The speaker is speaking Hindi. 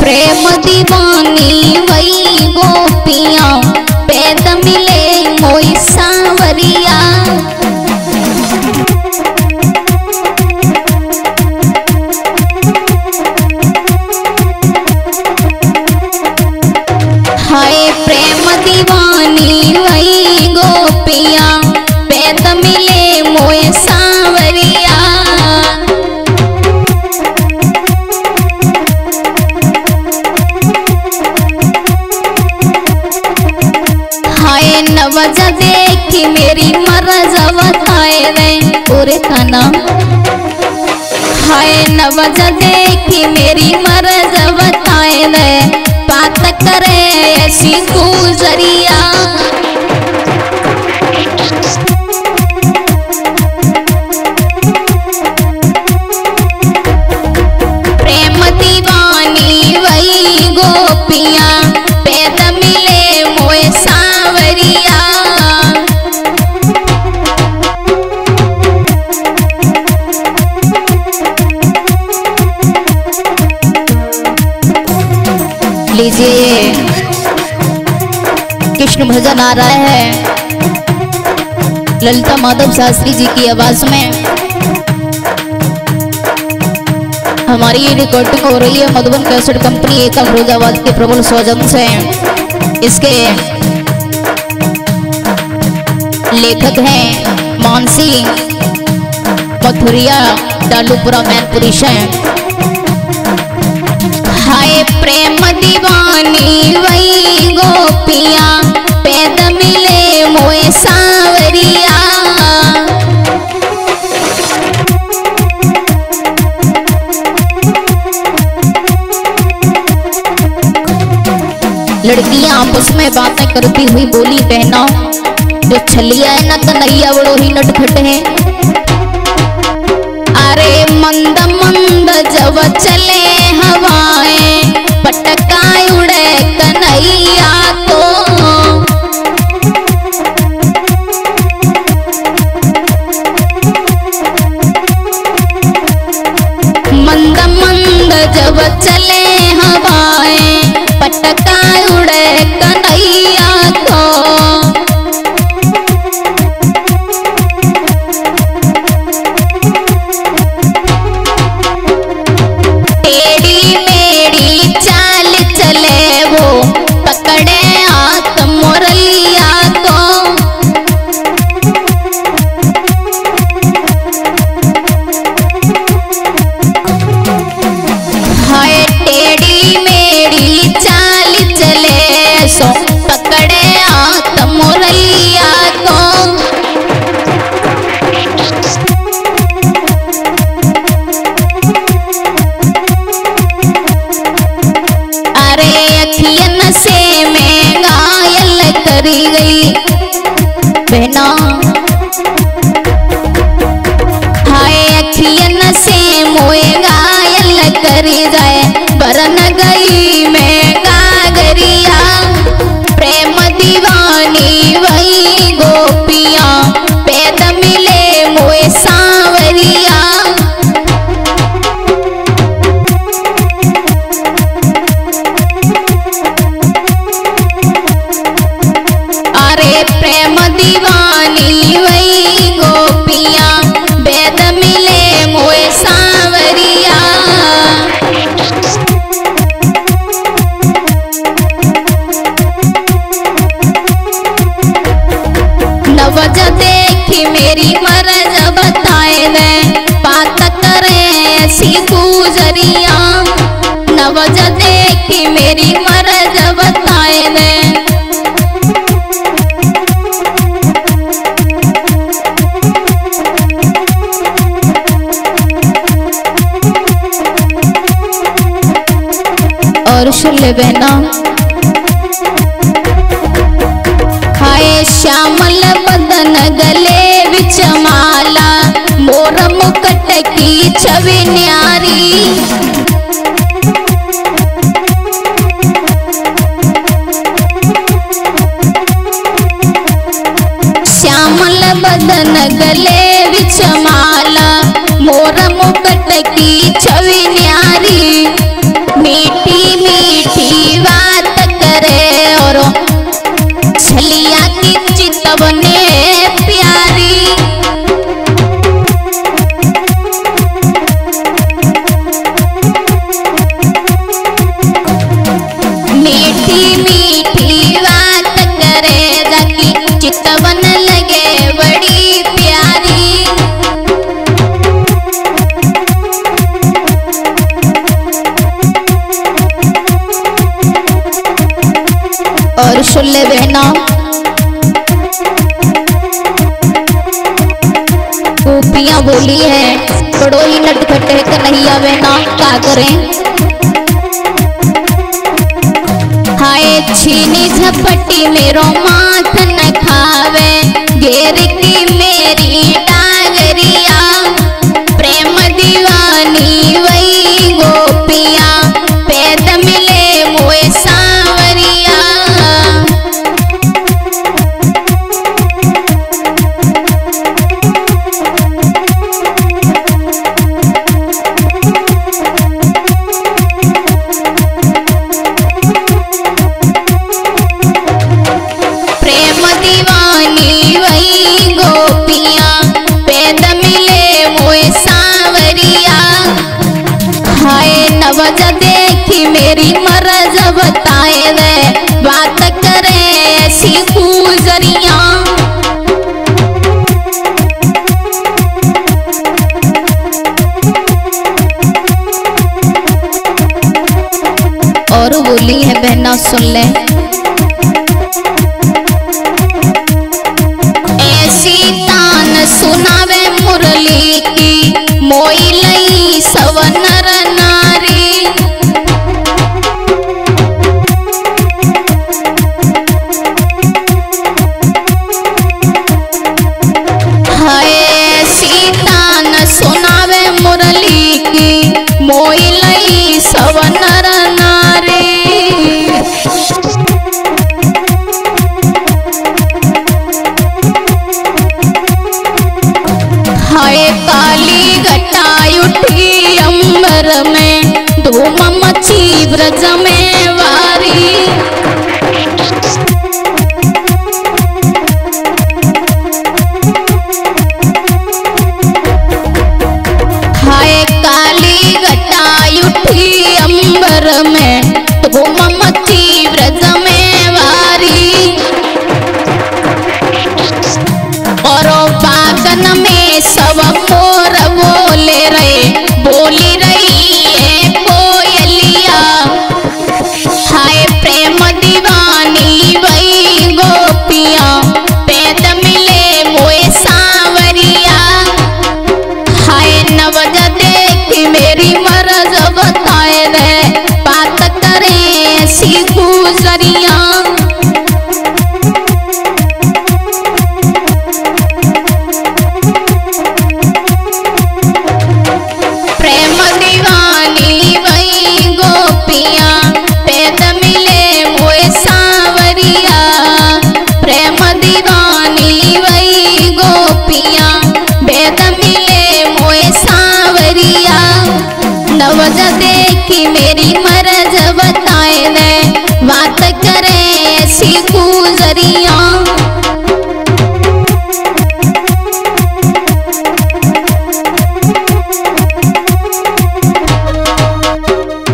प्रेम दीवानी वही गोपियां पैद मिले मोई सांवरिया। हाय प्रेम दीवानी वही गोपियां पैद मिले मोए सांवरिया। हाय नवज देखी मेरी मरज बताए रे पूरे खाना। हाय नवज देखी मेरी मरज बताए रे बात करे ऐसी गुजरिया। प्रेम दीवानी वही गोपियां पैद मिले मोए सांवरिया। लीजिए कृष्ण भजन आ रहा है ललिता माधव शास्त्री जी की आवाज में। हमारी ये रिकॉर्डिंग हो रही है मधुबन कैसेट कंपनी एक फिरोजाबाद के प्रबल सौजन से। इसके लेखक हैं मानसी मथुरिया डालूपुरा मैनपुरी से। हाय प्रेम दीवानी वही गोपियां पैद मिले मोए सांवरिया। लड़कियां आपस में बातें करती हुई बोली बहना जो छलिया है ना कन्हैया बड़ो ही नटखट है। अरे मंद मंद जब चले हवाएं पटकाए उड़े कन्हैया को। मंद मंद जब चले हवाएं पटकाए उड़े कन्हैया को। बहना हाय अखियन से मोए घायल कर जाए बरन गई मैं गागरिया। प्रेम दीवानी वही गोपियां पैद मिले मोए सांवरिया। अरे प्रेम दीवानी वही गोपियां पैद मिले मोए सांवरिया। नवज देखी मेरी मरज बताए दे बात करे ऐसी गुजरिया। नवज देखी मेरी मरज बताए दे। और सुन ले बहना हाय श्यामल बदन गले विच माला मोर मुकट की छवि न्यारी। श्यामल बदन गले विच माला मोर मुकट की छवि न्यारी। मीठी सुन ले बहना। गोपियां बोली है बड़ो ही नटखट है कन्हैया बहना, क्या करें। हाय छीनी झपटी मेरो माथ न खावे, घेर की मेरी डागरिया, प्रेम दीवानी वही गोपिया, पैद मिले मोए सांवरिया। वजह देखी मेरी मरज बताए वे, बात करे ऐसी गुजरिया। और बोली है बहना सुन ले। ऐसी तान सुनावे मुरली की, मोई लई सवनर नारी। सुनावे मुरली की, मोई लई सवनर नारी। हाय काली घटा उठी अंबर में, धूम मची ब्रज में।